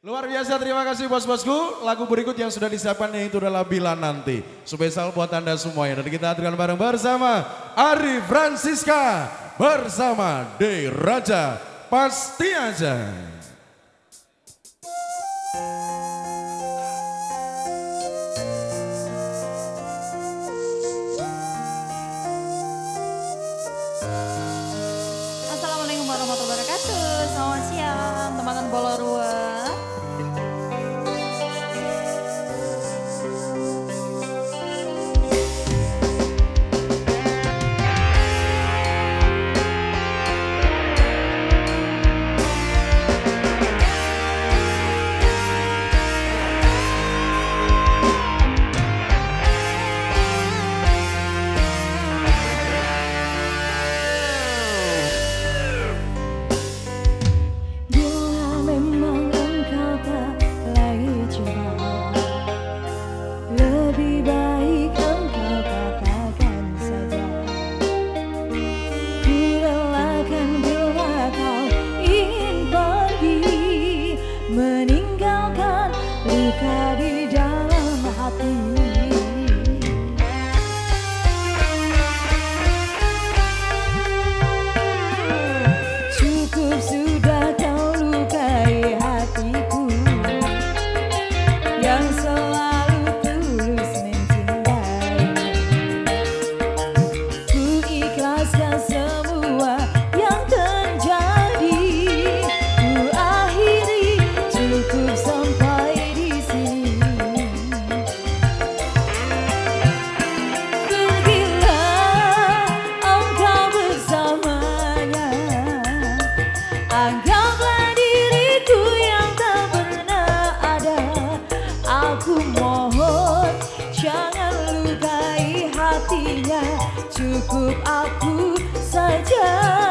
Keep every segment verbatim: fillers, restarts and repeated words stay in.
Luar biasa, terima kasih bos-bosku. Lagu berikut yang sudah disiapkan yaitu adalah Bila Nanti. Spesial buat Anda semuanya. Dan kita hadirkan bareng bersama Ari Francisca bersama D. Raja. Pasti aja. Assalamualaikum warahmatullahi wabarakatuh. Selamat siang teman-teman Bolorua. Meninggalkan luka di dalam hati. Cukup sudah kau lukai hatiku yang selalu tulus mencintaimu. Ku ikhlaskan semua yang terjadi. Ku akhiri cukup sampai di sini. Pergilah engkau bersamanya. Anggaplah diriku yang tak pernah ada. Aku mohon jangan lukai hatinya. Cukup aku saja.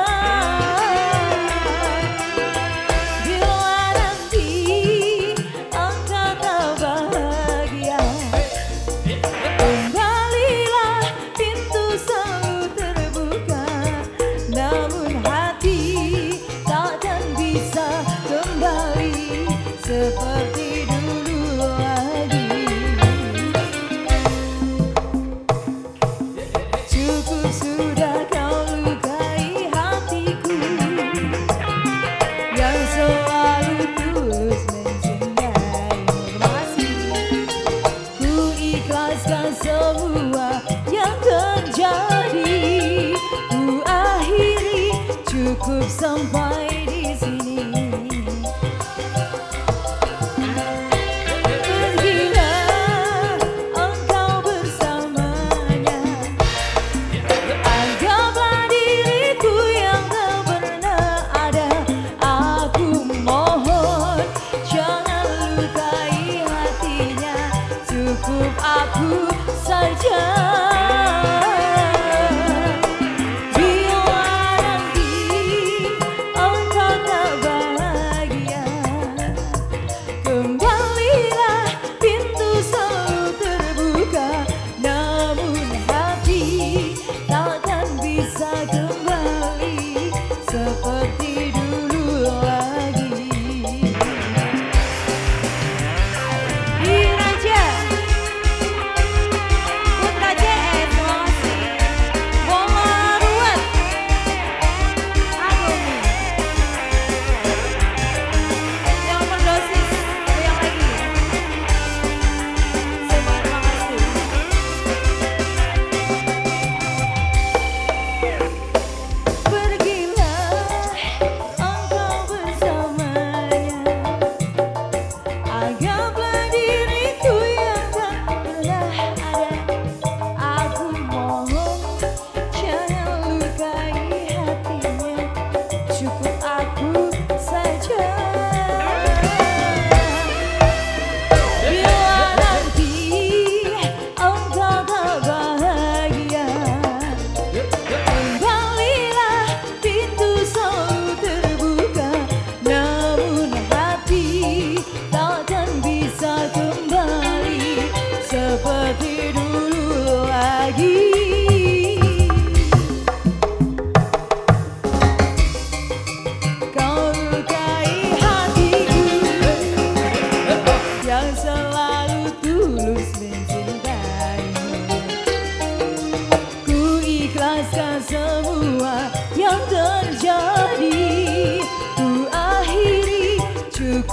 Seperti dulu lagi. Cukup sudah kau lukai hatiku yang selalu tulus mencintaimu. Masih ku ikhlaskan semua yang terjadi. Ku akhiri cukup sampai di sini.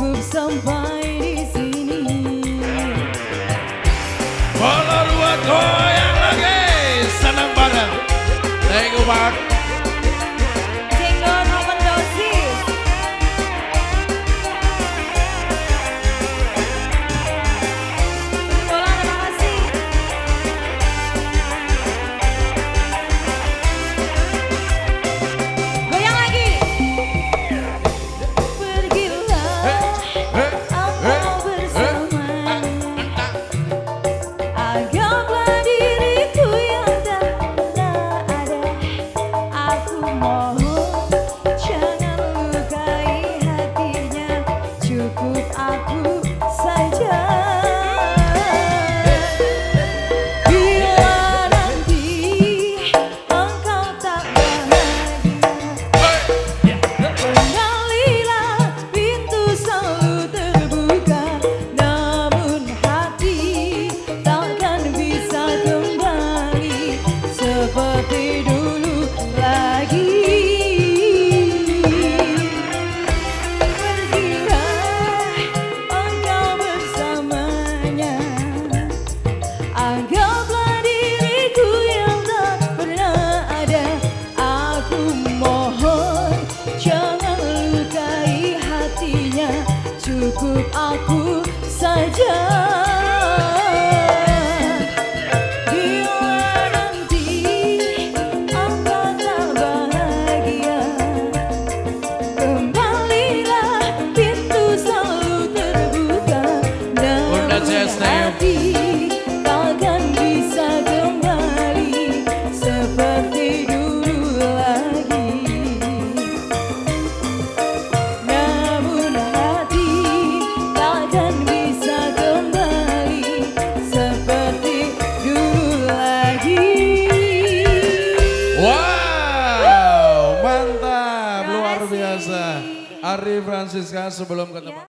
cukup sampai di sini. Bola ruwet goyang lagi, senang bareng. Thank you, Pak. Jenggot overdosis. Bola, terima kasih. Goyang lagi. Pergilah engkau bersamanya. Anggaplah diriku yang tak pernah ada. Aku mohon jangan lukai hatinya. Cukup aku saja. Bila nanti engkau tak bahagia, kembalilah, pintu selalu terbuka. Namun hati takkan bisa kembali seperti dulu lagi. Pergilah engkau bersamanya. Anggaplah diriku yang tak pernah ada. Aku mohon jangan lukai hatinya. Cukup aku saja. Bila nanti engkau tak bahagia, kembalilah, pintu selalu terbuka. Bunda Namun Chesney. hati takkan bisa kembali seperti dulu lagi. Namun hati takkan bisa kembali seperti dulu lagi. Wow, mantap, Terima luar kasih. biasa. Ari Francisca sebelum ketemu.